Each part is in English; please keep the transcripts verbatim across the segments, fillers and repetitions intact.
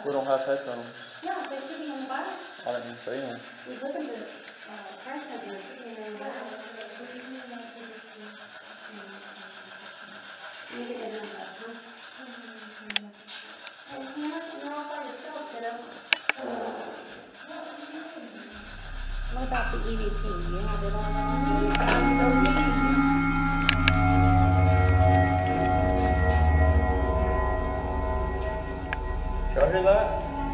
We don't have headphones. Yeah, they should be on the bottom. I didn't see them. We listened to, uh, Paris said they should be on the bottom. Maybe they don't have, huh? And Hannah, you're all by yourself, kiddo. What about the E V P? You have it on? Y'all hear that?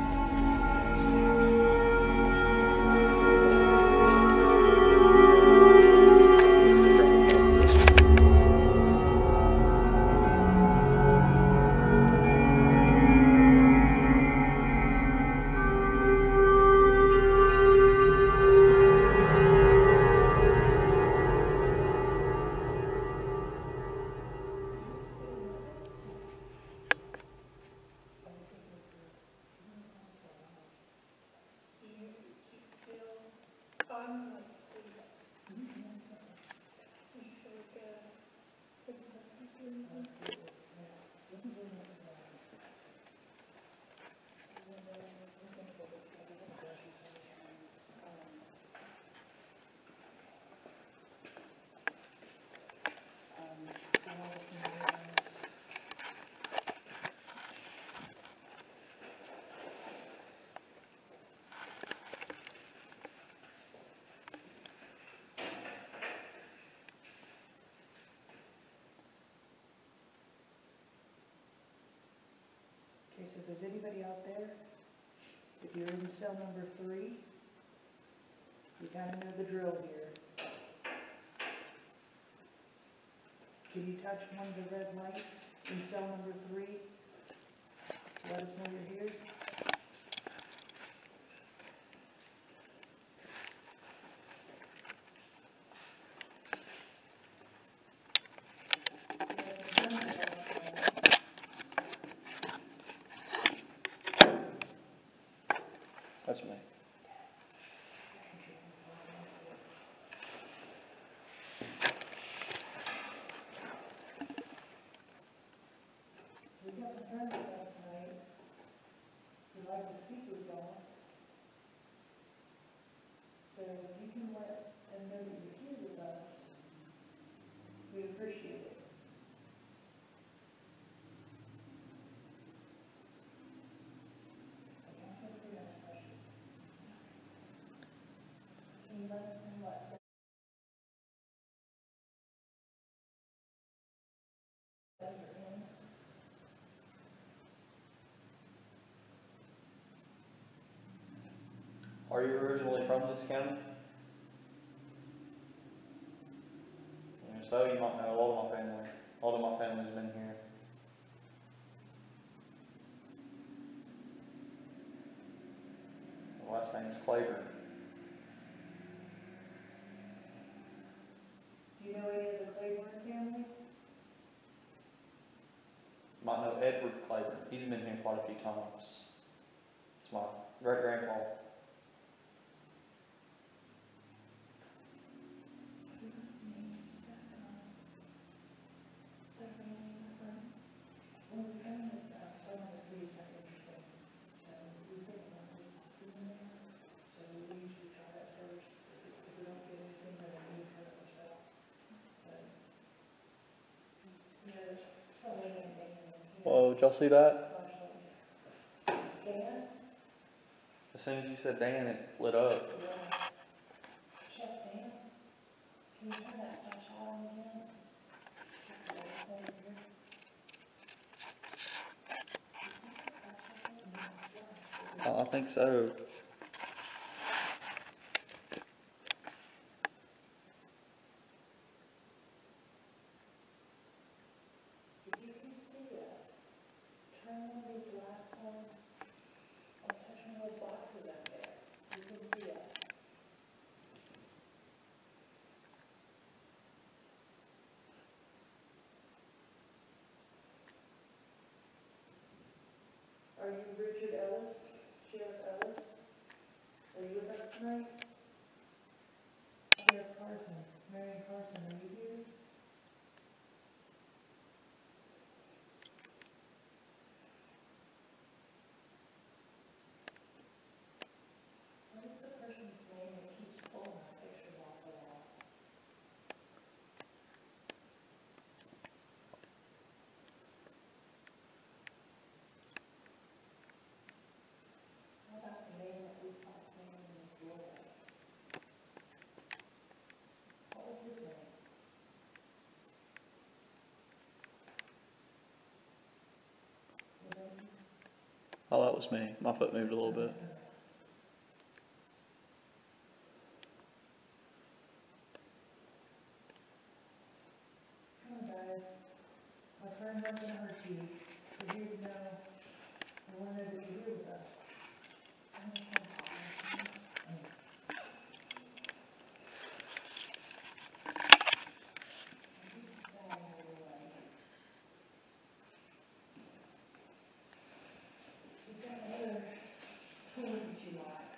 Okay, so if there's anybody out there, if you're in cell number three, you kind of know the drill here. Can you touch one of the red lights in cell number three? Let us know you're here. That's me. We got some friends last night who like to speak with y'all. So if you can let them know that you're here with us, we appreciate it. Okay, I'm gonna do that question. Can you let us know what cell you're in? Are you originally from this county? And if so, you might know a lot of my family. A lot of my family's been here. The last name's Claiborne. Do you know any of the Claiborne family? You might know Edward Claiborne. He's been here quite a few times. It's my great grandpa. Well, we found that uh, some of the trees are interesting, so we put one of the in there. So we usually try that first. If if we don't get anything, then we leave for ourselves. But there's so many things in here. Whoa, did y'all see that? Dan? As soon as you said Dan, it lit up. Yeah. Chef Dan? Can you turn that flashlight on again? I think so. If you can see us, turn on these lights on, or touch one of those boxes up there. You can see us. Are you Richard Ellis, Sheriff Ellis? Are you with us tonight? Sheriff Carson, Marion Carson, are you here? Oh, that was me. My foot moved a little bit. Come on, guys. My friend wasn't hurt you. We're here to know, we want to know that you're here with us. You've got another tool that you like.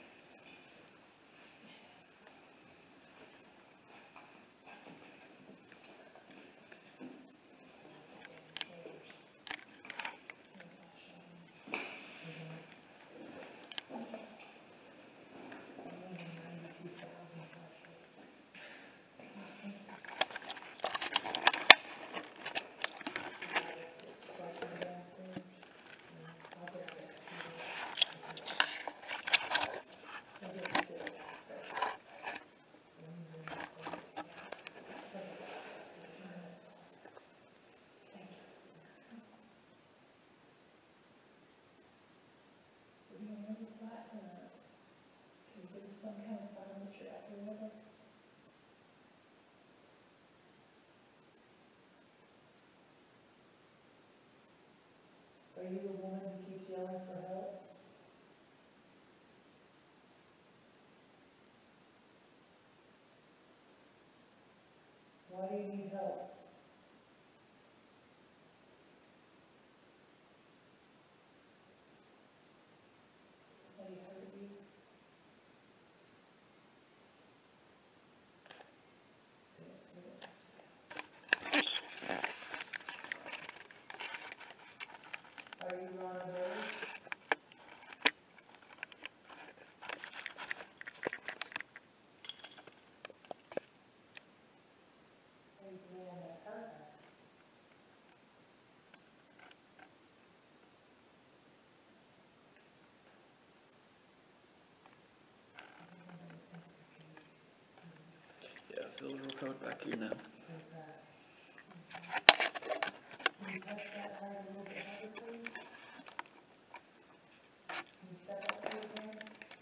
Can you give us some kind of sign that you're out here with us? Are you the woman who keeps yelling for help? Why do you need help? Somebody hurt you? Are you Ron Bird? Are you the man that hurt her? Yeah, it feels real cold back here now. Can you touch that hard a little bit harder, please? Can you step up to it again?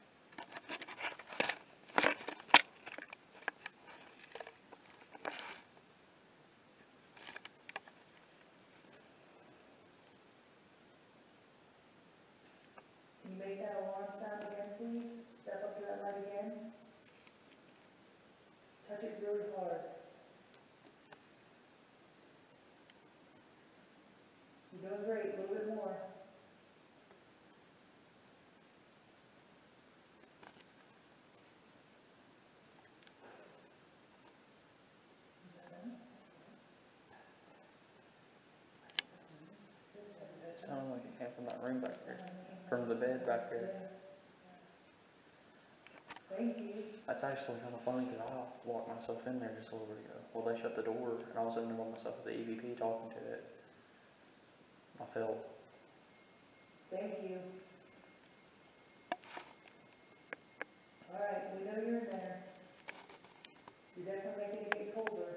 Can you make that alarm sound again, please? Step up to that light again. Touch it really hard. You're doing great, a little bit more. It sounded like it came from that room back there, from the bed back there. Thank you. That's actually kind of funny because I locked myself in there just a little bit ago. Well, they shut the door and I was in there by myself with the E V P talking to it. I felt. Thank you. All right, we know you're in there. You're definitely making it get colder.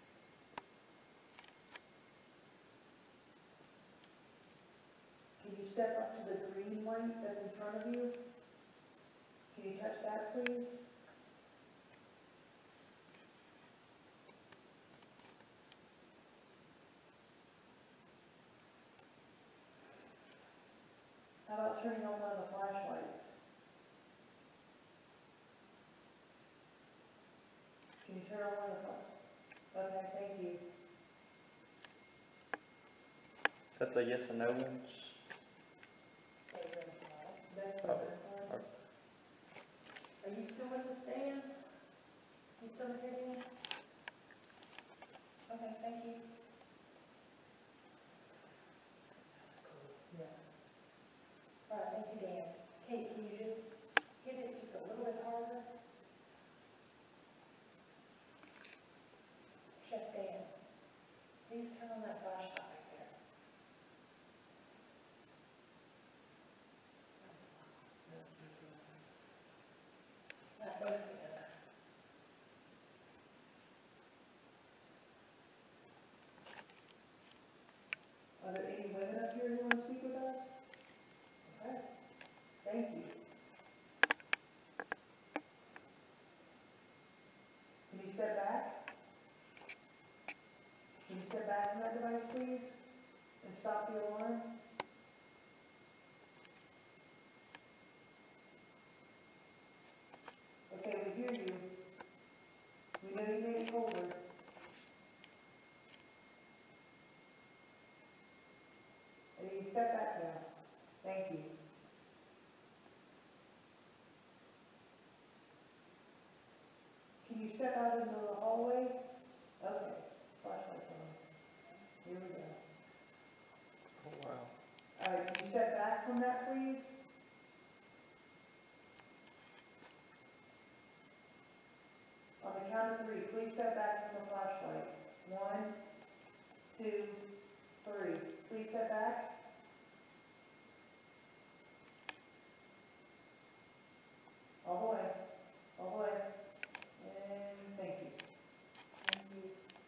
Can you step up to the green light that's in front of you? Can you touch that, please? How about turning on one of the flashlights? Can you turn on one of the flashlights? Okay, thank you. Is that the yes and no ones? That's Oh, better. oh. Are you still with the stand? You still hitting? Okay, thank you. Yeah. All right, thank you, Dan. Kate, can you just hit it just a little bit harder? Chef Dan, please turn on that flashlight right there. That makes it better. back from that device, please, and stop the alarm. Okay, we hear you. We know you made it colder. And you step back now. Thank you. Can you step out into the hallway? Okay, flashlight's on. Here we go. Oh, wow. All right, can you step back from that, please? On the count of three, please step back from the flashlight. One, two, three. Please step back. All the way, all the way. And thank you. Thank you.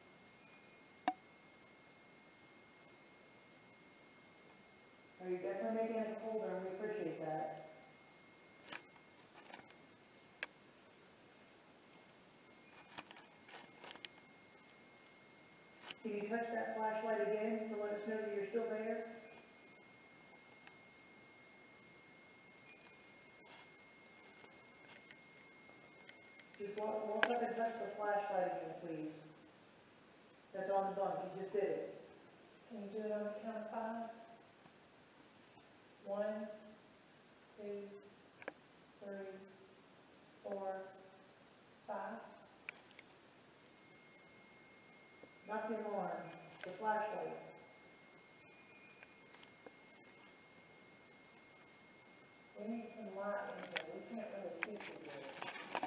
Are you definitely making it colder, and we appreciate that. Can you touch that flashlight again to let us know that you're still there? Just walk, walk up and touch the flashlight again, please. That's on the bunk, you just did it. Can you do it on the count of five? One, two, three, four, five. Not the alarm, the flashlight. We need some light in here, we can't really see through this.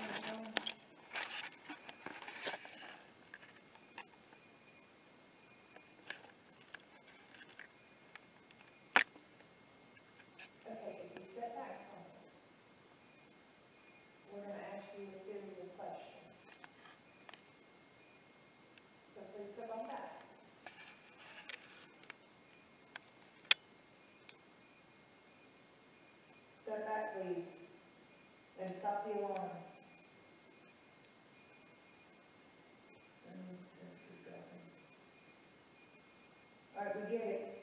Okay, if you step back from it, we're gonna ask you a series of questions. So please step on back. Step back, please, and stop the alarm. All right, we get it.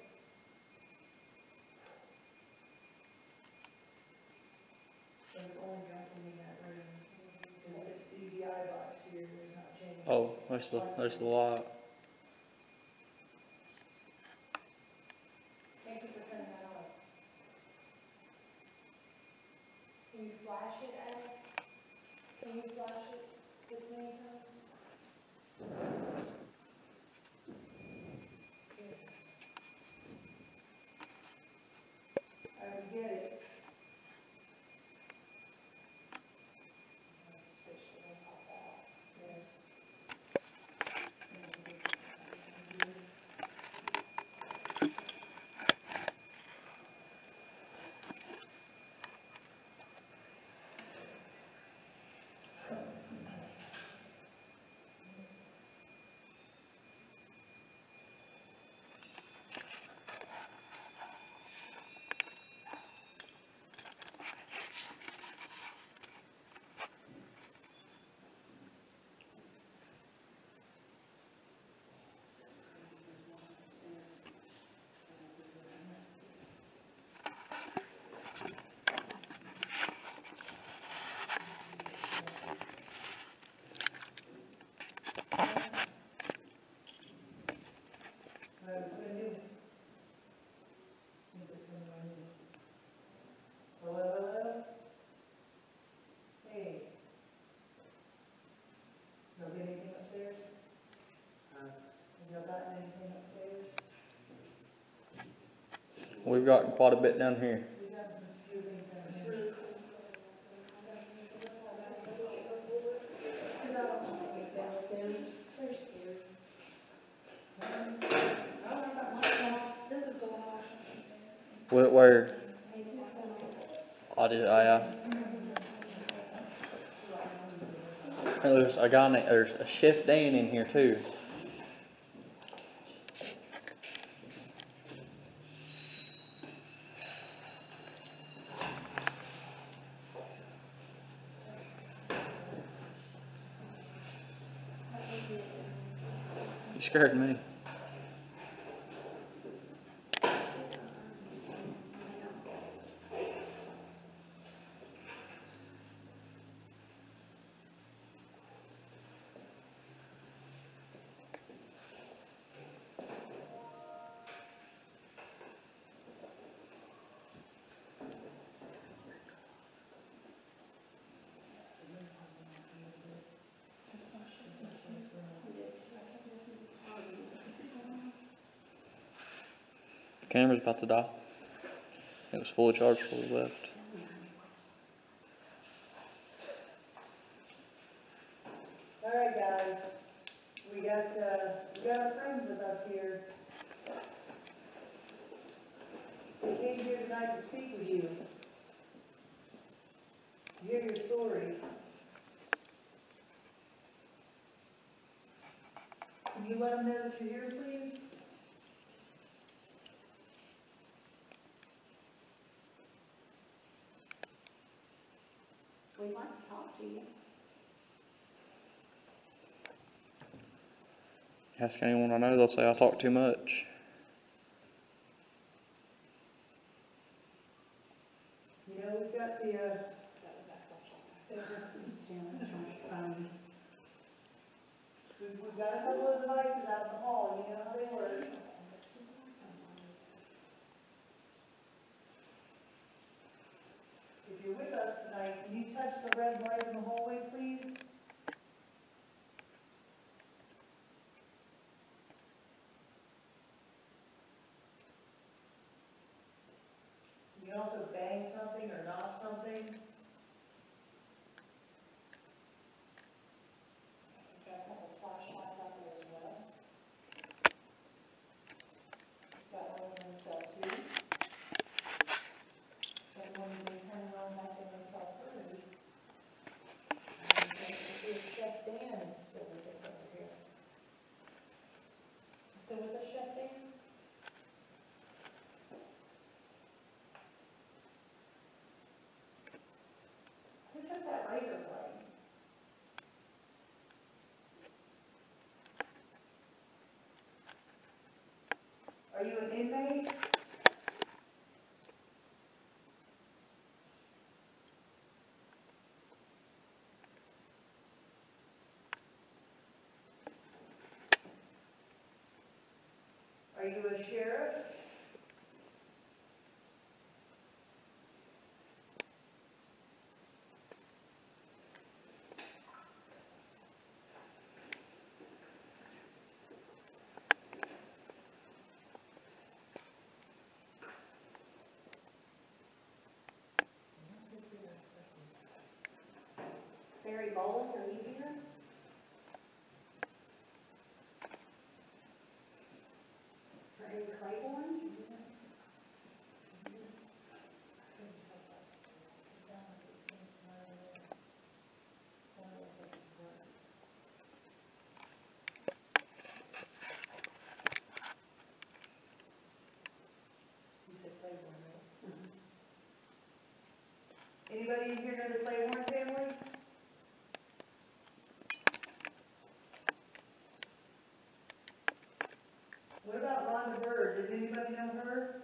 There's only jumping in that room. And this D V I box here is not changing. Oh, there's the, there's the light. Thank you for turning that on. Can you flash it at us? Can you flash it this many times? Good. All right, we get it. Switch it and pop out. Good. All right, we're gonna do. Need to come on in. Hello, hello? Hey. Y'all get anything upstairs? Have y'all gotten anything upstairs? We've gotten quite a bit down here. We got some few things down here. Where, where? I just, I, uh. And there's a guy named, there's a Chef Dan in here too. You scared me. Camera's about to die. It was fully charged before we left. All right, guys, we got, uh, we got our friends with us here. They came here tonight to speak with you. Hear your story. Can you let them know that you're here, please? We'd like to talk to you. Ask anyone I know, they'll say I talk too much. You know, we've got the, uh, Um, we've, we've got a couple of devices out in the hall, you know how they work. If you're with us tonight, can you touch the red light in the hallway, please? Can you also bang something or knock something? We've got a couple flashlights out there as well. We've got one in the cell too. Got one you can turn around back in the cell first. And then if Chef Dan is still with us over here. Still with us, Chef Dan? Who took that razor blade? Are you an inmate? Are you a sheriff? Barry Boland, are you here? Barry Claiborne? You said Claiborne, right? Anybody in here know the Claiborne family? What about Rhonda Bird? Does anybody know her?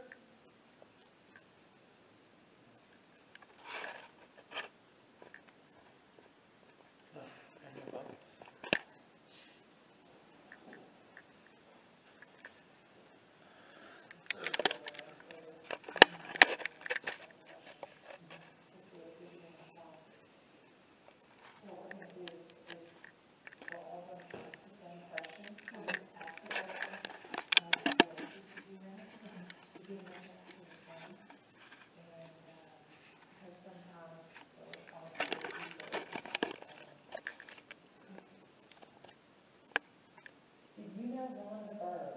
So what I'm gonna do is, is, we're all gonna ask the same question, I'm gonna ask the question, um, what did you know? Did you know that was his son? And, um, because sometimes the responsibility goes, um, did you know Rhonda Bird?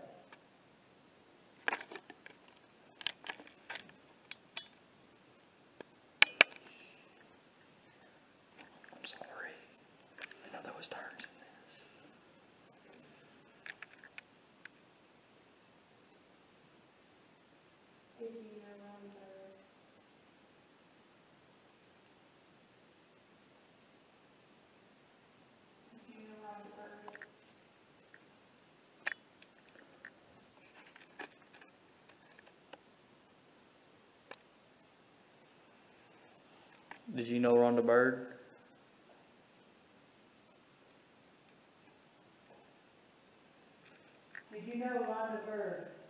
I'm sorry. I know there was turns in this. Did you know Rhonda Bird? Did you know Rhonda Bird? Did you know Rhonda Bird? Did you know Rhonda Bird?